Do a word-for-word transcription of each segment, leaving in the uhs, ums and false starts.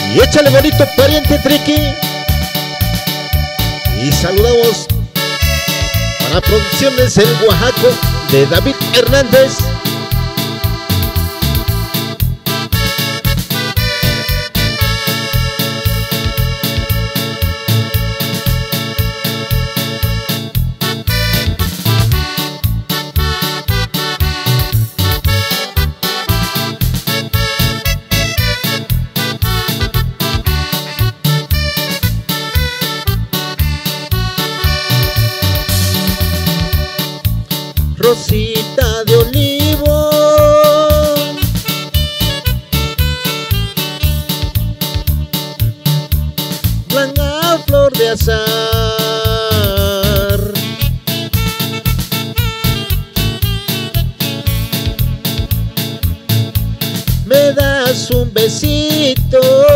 Y échale bonito, pariente Triqui. Y saludamos para Producciones El Oaxaco de David Hernández. Rosita de olivo, blanca flor de azahar, me das un besito,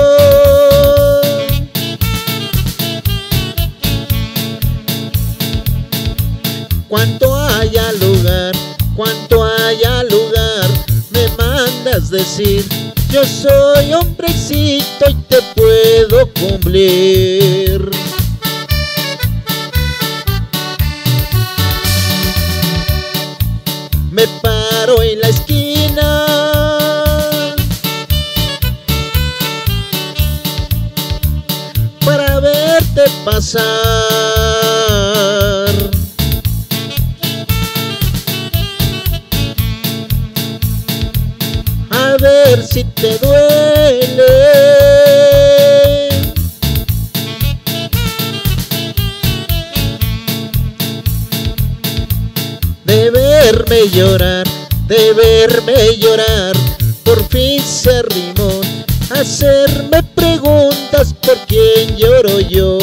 cuanto haya lugar, cuanto haya lugar, me mandas decir, yo soy hombrecito y te puedo cumplir. Me paro en la esquina, para verte pasar, a ver si te duele de verme llorar, de verme llorar. Por fin se arrimó a hacerme preguntas por quién lloro yo.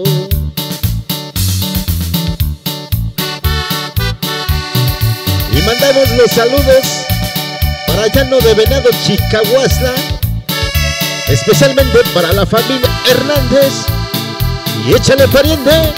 Y mandamos los saludos para Llano de Venado, Chicahuasla, especialmente para la familia Hernández. Y échale, pariente.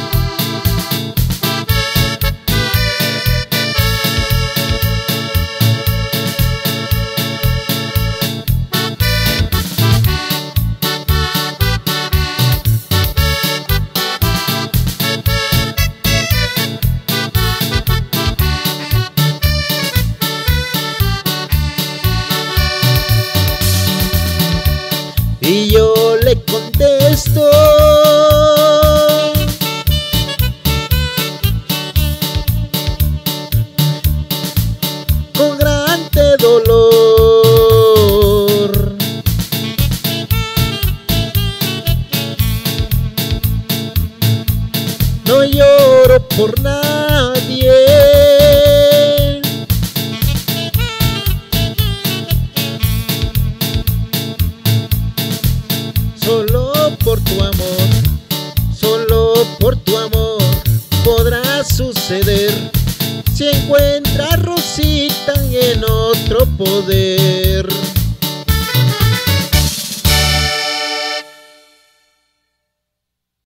Y yo le contesto, con grande dolor, no lloro por nadie, solo por tu amor, solo por tu amor podrá suceder si encuentras Rosita en otro poder.